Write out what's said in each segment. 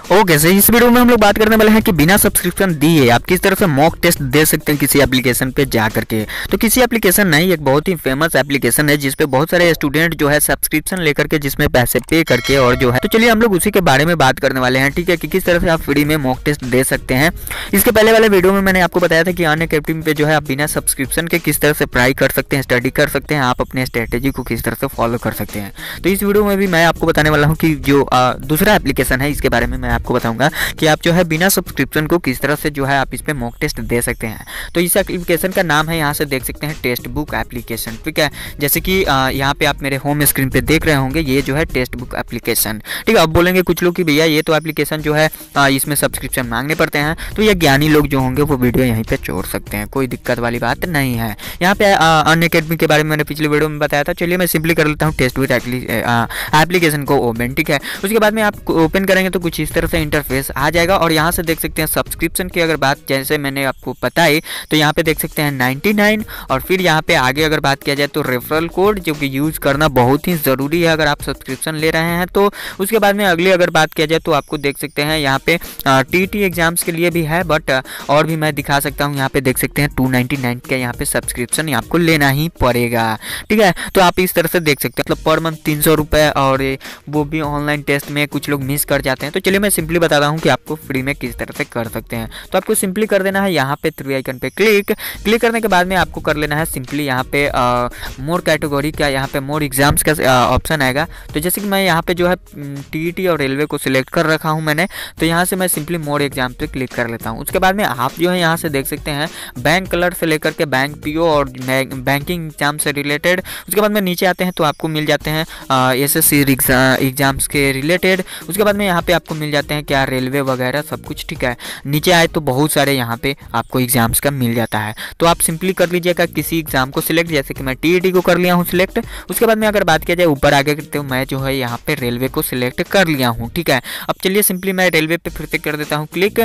Okay sir, इस video में हम लोग बात करने वाले हैं कि बिना सब्सक्रिप्शन दिए आप किस तरह से मॉक टेस्ट दे सकते हैं किसी एप्लीकेशन पे जा करके। तो किसी एप्लीकेशन नहीं, एक बहुत ही फेमस एप्लीकेशन है जिसपे बहुत सारे स्टूडेंट जो है सब्सक्रिप्शन लेकर के जिसमें पैसे पे करके और जो है, तो चलिए हम लोग उसी के बारे में बात करने वाले हैं, ठीक है, कि किस तरह से आप फ्री में मॉक टेस्ट दे सकते हैं। इसके पहले वाले वीडियो में मैंने आपको बताया था कि अनअकैडमी पे जो है आप बिना सब्सक्रिप्शन के किस तरह से पढ़ाई कर सकते हैं, स्टडी कर सकते हैं, आप अपने स्ट्रेटेजी को किस तरह से फॉलो कर सकते हैं। तो इस वीडियो में भी मैं आपको बताने वाला हूँ कि जो दूसरा एप्लीकेशन है इसके बारे में मैं आपको बताऊंगा कि आप जो है बिना सब्सक्रिप्शन को किस तरह से जो है आप इस पे मॉक टेस्ट दे सकते हैं। तो इस एप्लीकेशन का नाम है, यहाँ से देख सकते हैं, टेस्ट बुक एप्लीकेशन, ठीक है। जैसे कि यहाँ पे आप मेरे होम स्क्रीन पे देख रहे होंगे, ये जो है टेस्ट बुक एप्लीकेशन, ठीक है। अब बोलेंगे कुछ लोग कि भैया ये तो एप्लीकेशन जो है इसमें सब्सक्रिप्शन मांगने पड़ते हैं, तो ये ज्ञानी लोग जो होंगे वो वीडियो यहीं पे छोड़ सकते हैं, कोई दिक्कत वाली बात नहीं है। यहाँ पे अनअकैडमी के बारे में मैंने पिछले वीडियो में बताया था। चलिए मैं सिंपली कर लेता हूँ टेस्ट बुक एप्लीकेशन को ओपन, ठीक है। उसके बाद में आप ओपन करेंगे तो कुछ इस तरह से इंटरफेस आ जाएगा और यहाँ से देख सकते हैं सब्सक्रिप्शन की अगर बात जैसे मैंने आपको बताई तो यहाँ पे देख सकते हैं 99 और फिर यहाँ पे आगे अगर बात किया जाए तो रेफरल कोड जो कि यूज़ करना बहुत ही ज़रूरी है अगर आप सब्सक्रिप्शन ले रहे हैं तो। उसके बाद में अगली अगर बात किया जाए तो आपको देख सकते हैं यहाँ पे टीटी एग्जाम्स के लिए भी है, बट और भी मैं दिखा सकता हूँ। यहाँ पे देख सकते हैं 299 का यहाँ पे सब्सक्रिप्शन आपको लेना ही पड़ेगा, ठीक है। तो आप इस तरह से देख सकते हैं, मतलब पर मंथ 300 रुपये, और वो भी ऑनलाइन टेस्ट में कुछ लोग मिस कर जाते हैं। तो चलिए मैं सिंपली बता रहा हूँ कि आपको फ्री में किस तरह से कर सकते हैं। तो आपको सिंपली कर देना है यहाँ पे 3 आइकन पे क्लिक करने के बाद में आपको कर लेना है सिंपली यहाँ पे मोर कैटेगरी का, यहाँ पे मोर एग्जाम्स का ऑप्शन आएगा। तो जैसे कि मैं यहाँ पे जो है टीईटी और रेलवे को सिलेक्ट कर रखा हूँ मैंने, तो यहाँ से मैं सिंपली मोर एग्जाम पे क्लिक कर लेता हूँ। उसके बाद में आप जो है यहाँ से देख सकते हैं बैंक कलर से लेकर के बैंक पीओ और बैंकिंग एग्जाम से रिलेटेड। उसके बाद में नीचे आते हैं तो आपको मिल जाते हैं एसएससी एग्जाम्स के रिलेटेड। उसके बाद में यहाँ पे आपको मिल जाते हैं क्या रेलवे वगैरह सब कुछ, ठीक है। नीचे आए तो बहुत सारे यहाँ पे आपको एग्जाम्स का मिल जाता है। तो आप सिंपली कर लीजिएगा किसी एग्जाम को सिलेक्ट, जैसे कि मैं टीईटी को कर लिया हूँ सिलेक्ट। उसके बाद में अगर बात किया जाए ऊपर आगे करते हुए मैं जो है यहाँ पे रेलवे को सिलेक्ट कर लिया हूँ, ठीक है। अब चलिए सिंपली मैं रेलवे पे फिर से कर देता हूँ क्लिक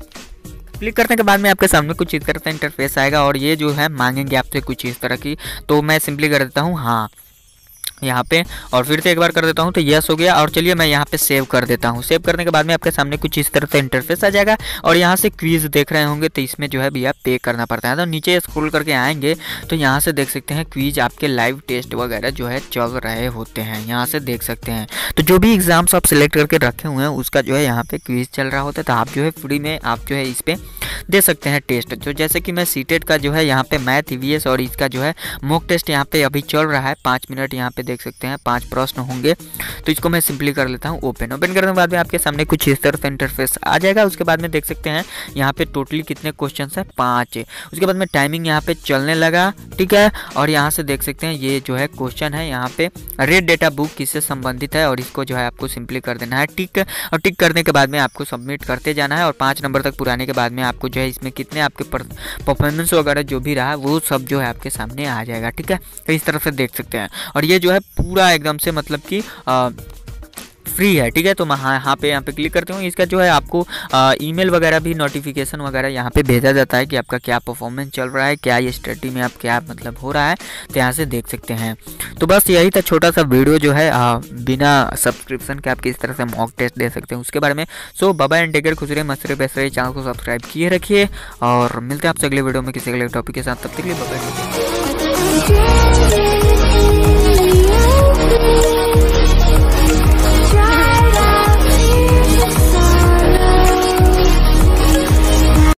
करने के बाद में आपके सामने कुछ इस तरह का इंटरफेस आएगा और ये जो है मांगेंगे आपसे कुछ इस तरह की। तो मैं सिंपली कर देता हूँ हाँ यहाँ पे, और फिर से एक बार कर देता हूँ तो यस हो गया। और चलिए मैं यहाँ पे सेव कर देता हूँ। सेव करने के बाद में आपके सामने कुछ इस तरह से इंटरफेस आ जाएगा और यहाँ से क्विज देख रहे होंगे, तो इसमें जो है भैया पे करना पड़ता है। तो नीचे स्क्रॉल करके आएंगे तो यहाँ से देख सकते हैं क्विज आपके लाइव टेस्ट वगैरह जो है चल रहे होते हैं, यहाँ से देख सकते हैं। तो जो भी एग्जाम्स आप सिलेक्ट करके रखे हुए हैं उसका जो है यहाँ पे क्विज चल रहा होता है, तो आप जो है फ्री में आप जो है इस पर दे सकते हैं टेस्ट। तो जैसे कि मैं सीटेट का जो है यहाँ पे मैथ ईवीएस और इसका जो है मॉक टेस्ट यहाँ पे अभी चल रहा है 5 मिनट, यहाँ पे देख सकते हैं 5 प्रश्न होंगे। तो इसको मैं सिंपली कर लेता हूँ ओपन करने के बाद में आपके सामने कुछ इस तरह से इंटरफेस आ जाएगा। उसके बाद में देख सकते हैं यहाँ पे टोटली कितने क्वेश्चन है 5। उसके बाद में टाइमिंग यहाँ पे चलने लगा, ठीक है। और यहाँ से देख सकते हैं ये जो है क्वेश्चन है यहाँ पे रेड डेटा बुक किससे संबंधित है, और इसको जो है आपको सिंपली कर देना है टिक, और टिक करने के बाद में आपको सबमिट करते जाना है और 5 नंबर तक पुराने के बाद में आपको जो है इसमें कितने आपके परफॉर्मेंस वगैरह जो भी रहा वो सब जो है आपके सामने आ जाएगा, ठीक है। तो इस तरह से देख सकते हैं और ये जो है पूरा एकदम से मतलब कि फ्री है, ठीक है। तो मैं यहाँ पे क्लिक करते हूँ। इसका जो है आपको ईमेल वगैरह भी नोटिफिकेशन वगैरह यहाँ पे भेजा जाता है कि आपका क्या परफॉर्मेंस चल रहा है, क्या ये स्टडी में आप क्या मतलब हो रहा है, तो यहाँ से देख सकते हैं। तो बस यही था छोटा सा वीडियो जो है बिना सब्सक्रिप्शन के आप किस तरह से मॉक टेस्ट दे सकते हैं उसके बारे में। सो बाबा एंड टेकर, खुश रहिए, मस्त रहिए, बेस्ट रहिए, चैनल को सब्सक्राइब किए रखिए और मिलते हैं आपसे अगले वीडियो में किसी अगले टॉपिक के साथ। तब तक के लिए बाय बाय।